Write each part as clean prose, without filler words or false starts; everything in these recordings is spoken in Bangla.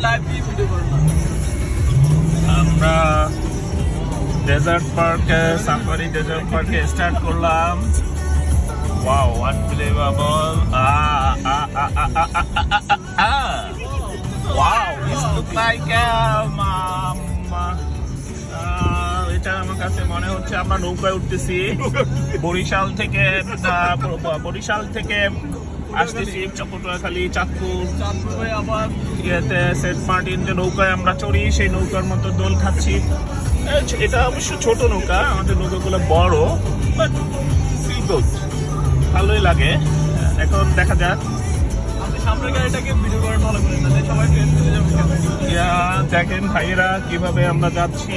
আমরা ডেজার্ট পার্কে সাফারি ডেজার্ট পার্কে স্টার্ট করলাম। Wow, unbelievable. Wow, this look like এটা আমার কাছে মনে হচ্ছে আমরা নৌকায় উঠতেছি। বরিশাল থেকে আসতেছি পটুয়াখালী, চাঁদপুর হয়ে আবার ইয়েতে সেন্ট মার্টিন যে নৌকায় আমরা চড়ি, সেই নৌকার মতো দোল খাচ্ছি। এটা অবশ্য ছোট নৌকা, আমাদের নৌকাগুলো বড়, বাট ফিল গুড, ভালোই লাগে। এখন দেখা যাক সামনের গাড়িটাকে ভিডিও করার ভালো করে না, সবাই দেখেন ভাইয়েরা কিভাবে আমরা যাচ্ছি।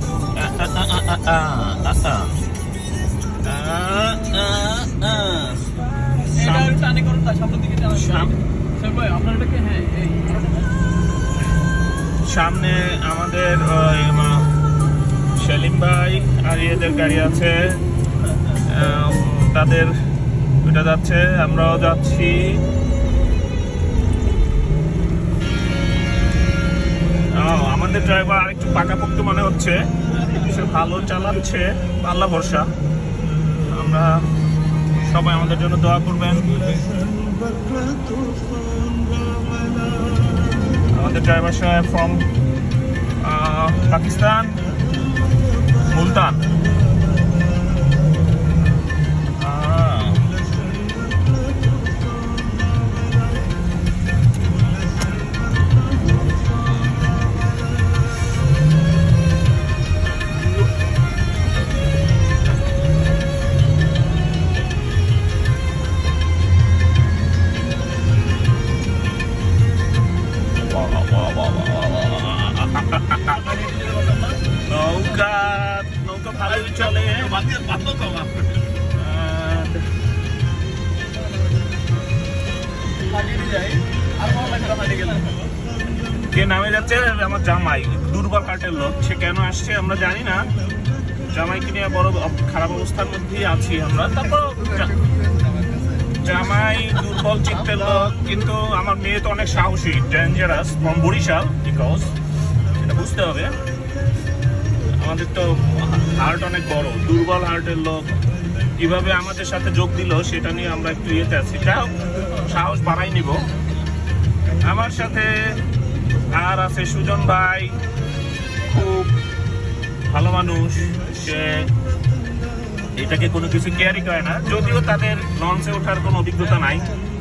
সামনে আমাদের সেলিম ভাই আর এদের গাড়ি আছে, তাদের ওটা যাচ্ছে, আমরাও যাচ্ছি। আমাদের ড্রাইভার আরেকটু পাকাপোক্ত মনে হচ্ছে, সে ভালো চালাচ্ছে, আল্লাহ ভরসা। আমরা সবাই আমাদের জন্য দোয়া করবেন। আমাদের ড্রাইভার সাহেব ফ্রম পাকিস্তান, মুলতান। নৌকা ভালোই চলে। কে নামে যাচ্ছে? আমার জামাই, দুর্বল হার্টের লোক। সে কেন আসছে আমরা জানি না। জামাইকে নিয়ে বড় খারাপ অবস্থার মধ্যেই আছি আমরা। তারপর জামাই দুর্বল চিত্তের লোক, কিন্তু আমার মেয়ে তো অনেক সাহসী, ডেঞ্জারাস, ফ্রম বরিশাল, বিকজ এটা বুঝতে হবে। আমাদের তো হার্ট অনেক বড়, দুর্বল হার্টের লোক কিভাবে আমাদের সাথে যোগ দিল সেটা নিয়ে আমরা একটু ইয়েতে আছি। যা হোক, সাহস বাড়াই নিব। আমার সাথে আর আছে সুজন ভাই, খুব ভালো মানুষ। সে এটাকে কোনো কিছু কেয়ারই করে না, যদিও তাদের লঞ্চে ওঠার কোনো অভিজ্ঞতা নাই।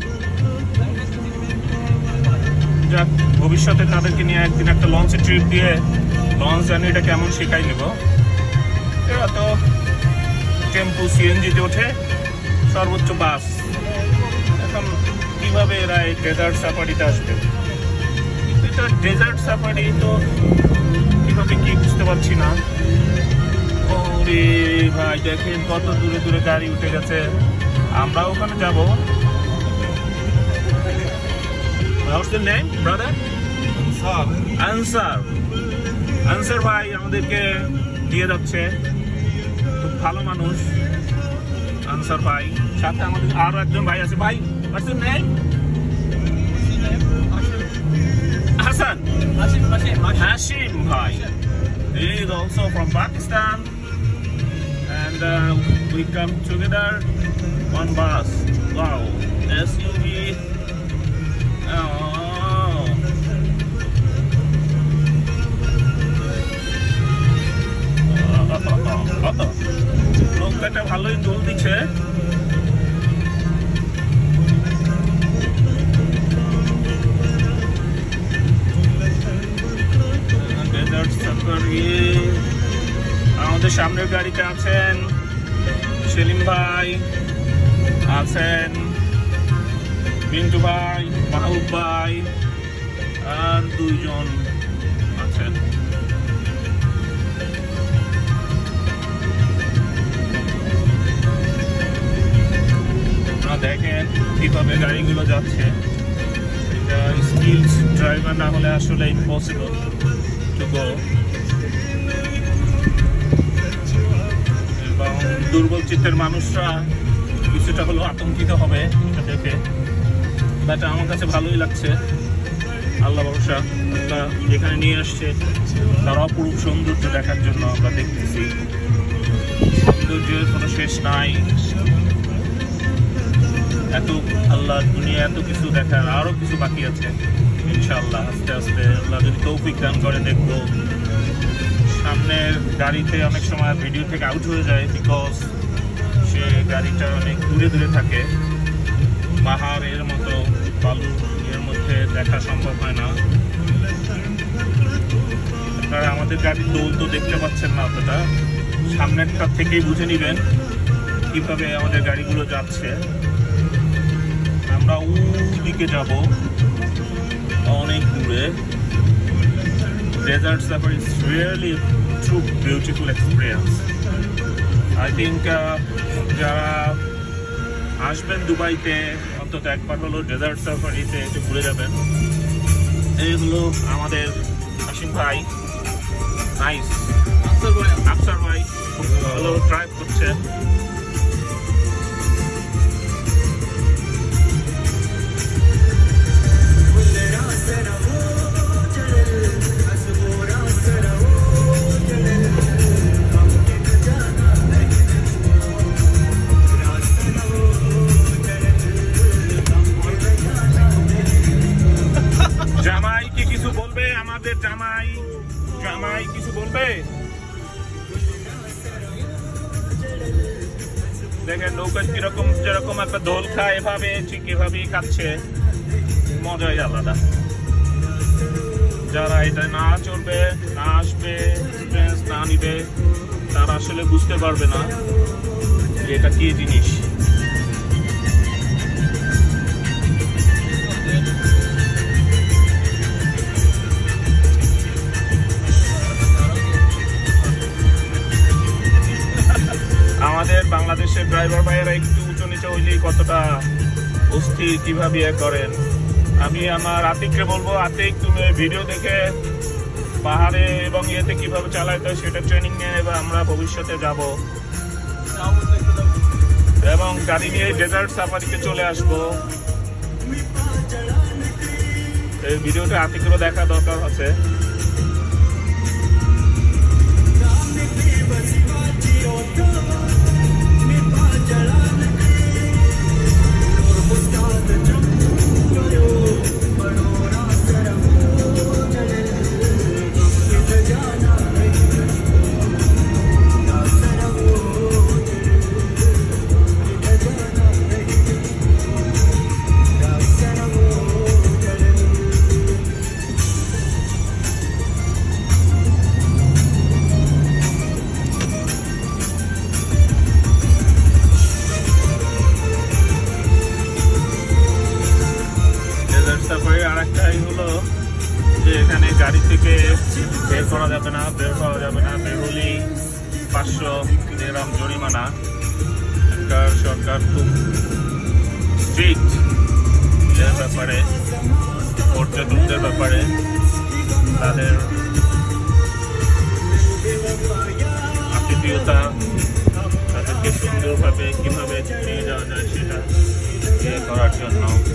যাক, ভবিষ্যতে তাদেরকে নিয়ে একদিন একটা লঞ্চে ট্রিপ দিয়ে লঞ্চ জার্নিটা কেমন শেখাই নেব। এরা তো টেম্পু, সিএনজিতে ওঠে, সর্বোচ্চ বাস। এখন কিভাবে এরা এই ডেজার্ট সাফারিতে আসবে? এটা ডেজার্ট সাফারি তো কিভাবে কি বুঝতে পারছি না। ওরে ভাই, দেখেন কত দূরে দূরে গাড়ি উঠে গেছে। আমরা ওখানে যাব। What's the name, brother? Answer ভাই আমাদেরকে দিয়ে যাচ্ছে, খুব ভালো মানুষ আনসার ভাই। সাথে আমাদের আরো একজন ভাই আছে। ভাই, what's your name? Hassan. Hashim bhai. He is also from Pakistan, and we come together on bus. Wow, SUV. নৌকাটা ভালোই দোল দিচ্ছে। আমাদের সামনের গাড়িতে আছেন সেলিম ভাই, আছেন পিন্টু ভাই, মাহবুব ভাই, আর দুইজন আছেন। দেখেন কিভাবে গাড়িগুলো যাচ্ছে। এটা স্কিলড ড্রাইভার না হলে আসলে ইম্পসিবল টু গো। এবং দুর্বল চিত্তের মানুষরা কিছুটা হলেও আতঙ্কিত হবে এটা দেখে, বাট আমার কাছে ভালোই লাগছে। আল্লাহ ভরসা, আল্লাহ যেখানে নিয়ে আসছে তার অপরূপ সৌন্দর্য দেখার জন্য আমরা দেখতেছি। সৌন্দর্যের কোনো শেষ নাই। এত আল্লাহ দুনিয়া এত কিছু দেখার, আরো কিছু বাকি আছে ইনশাআল্লাহ। আস্তে আস্তে আল্লাহ যদি তৌফিক দান করে দেখবো। সামনের গাড়িতে অনেক সময় ভিডিও থেকে আউট হয়ে যায়, বিকজ সে গাড়িটা অনেক দূরে দূরে থাকে। পাহাড়ের মতো বালু এর মধ্যে দেখা সম্ভব হয় না। আপনারা আমাদের গাড়ির দোল তো দেখতে পাচ্ছেন না অতটা, সামনেরটা থেকেই বুঝে নেবেন কিভাবে আমাদের গাড়িগুলো যাচ্ছে। আমরা দিকে যাব অনেক দূরে। Desert safari is really true beautiful experience. I think যারা আসবেন দুবাইতে অন্তত একবার হলো ডেজার্ট সাফারিতে একটু ঘুরে যাবেন। এই হলো আমাদের আসিম ভাই, নাইস আফসার ভাই খুব ভালো ড্রাইভ করছেন। জামাই কি কিছু বলবে? আমাদের জামাই কিছু বলবে? দেখেন নৌকা কিরকম, যেরকম একটা দোল খায় এভাবে ঠিক এভাবেই খাচ্ছে, মজাই আলাদা। যারা এটা না চলবে, না আসবে, এক্সপিরিয়েন্স না নিবে, তারা আসলে বুঝতে পারবে না যে এটা কি জিনিস। আমাদের বাংলাদেশের ড্রাইভার ভাইয়েরা একটু উঁচু নিচে হইলেই কতটা অস্থির, কিভাবে করেন। আমি আমার আতিককে বলবো, আতিক তুমি ভিডিও দেখে পাহাড়ে এবং ইয়েতে কিভাবে চালাইতে হয় সেটা ট্রেনিং নিয়ে এবার আমরা ভবিষ্যতে যাব এবং গাড়ি নিয়ে ডেজার্ট সাফারিতে চলে আসবো। এই ভিডিওটা আতিকেরও দেখা দরকার আছে। আরেকটাই হলো যে এখানে গাড়ি থেকে বের করা যাবে না, বের করা যাবে না, বের হলেই 500 দিরহাম জরিমানা। সরকার খুব স্ট্রিক্ট এর ব্যাপারে, পর্যটকদের ব্যাপারে। তাদের আতিথেয়তা, তাদেরকে সুন্দরভাবে কিভাবে নিয়ে যাওয়া যায় সেটা করার জন্য